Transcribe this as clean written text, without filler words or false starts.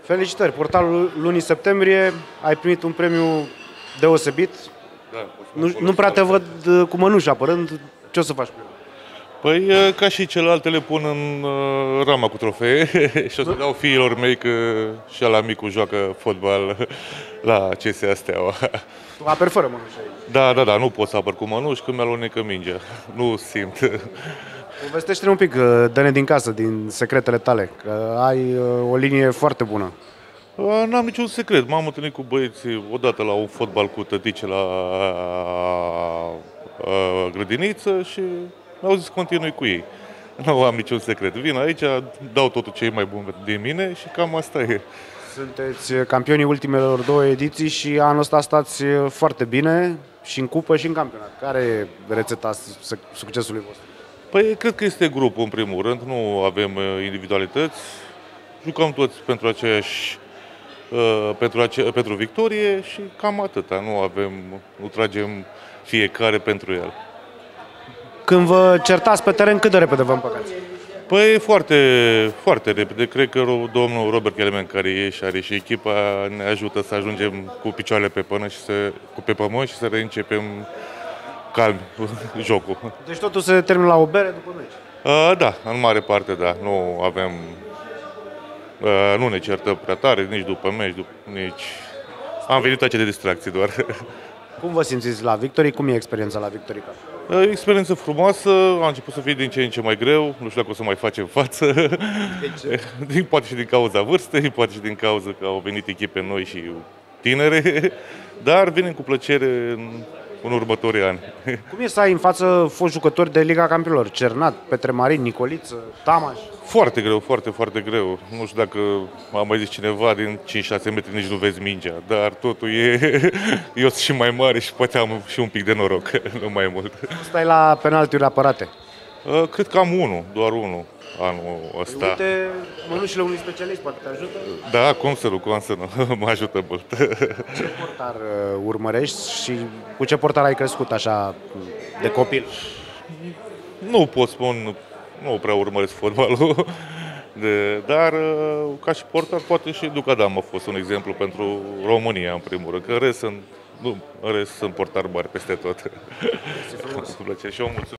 Felicitări! Portalul lunii septembrie, ai primit un premiu deosebit. Da, Nu prea te văd cu mănuși apărând. Ce o să faci cu el? Păi, ca și celelalte, le pun în rama cu trofee și o să dau fiilor mei că și ala micu joacă fotbal la CSA Steaua. Tu aperi fără mănuși aici. Da, nu pot să apăr cu mănuși când mi-alunecă mingea. Nu simt. Povestește-ne un pic, dă-ne din casă, din secretele tale, că ai o linie foarte bună. N-am niciun secret. M-am întâlnit cu băieții odată la un fotbal cu tătice la grădiniță și mi-au zis continui cu ei. Nu am niciun secret. Vin aici, dau totul ce e mai bun din mine și cam asta e. Sunteți campionii ultimelor 2 ediții și anul ăsta stați foarte bine și în cupă și în campionat. Care e rețeta succesului vostru? Păi, cred că este grupul, în primul rând. Nu avem individualități. Jucăm toți pentru victorie și cam atâta. Nu tragem fiecare pentru el. Când vă certați pe teren, cât de repede vă împăcați? Păi foarte, foarte repede. Cred că domnul Robert Kelemen, care e și are și echipa, ne ajută să ajungem cu picioarele pe pământ și să reîncepem calm jocul. Deci totul se termină la o bere după meci? Da, în mare parte da. Nu ne certăm prea tare, nici după meci, nici... Am venit aici de distracție doar. Cum vă simțiți la Victory? Cum e experiența la Victory Cup? Experiență frumoasă, a început să fie din ce în ce mai greu, nu știu dacă o să mai facem față. Poate și din cauza vârstei, poate și din cauza că au venit echipe noi și tinere, dar venim cu plăcere în următorii ani. Cum e să ai în față foști jucători de Liga Campionilor? Cernat, Petre Marin, Nicoliță, Tamaș? Foarte greu, foarte greu. Nu știu dacă a mai zis cineva, din 5-6 metri nici nu vezi mingea, dar totul eu sunt și mai mare și poate am și un pic de noroc, nu mai mult. Stai la penaltiuri apărate? Cred că am doar unul anul ăsta. Uite, mănușile unui specialist poate te ajută? Da, cum să nu, mă ajută mult. Ce portar urmărești și cu ce portar ai crescut așa de copil? Nu pot spun, nu prea urmăresc fotbalul, dar ca și portar poate și Duc Adam a fost un exemplu pentru România în primul rând, că în rest sunt portari mari peste tot. Îmi place și eu mulțumesc.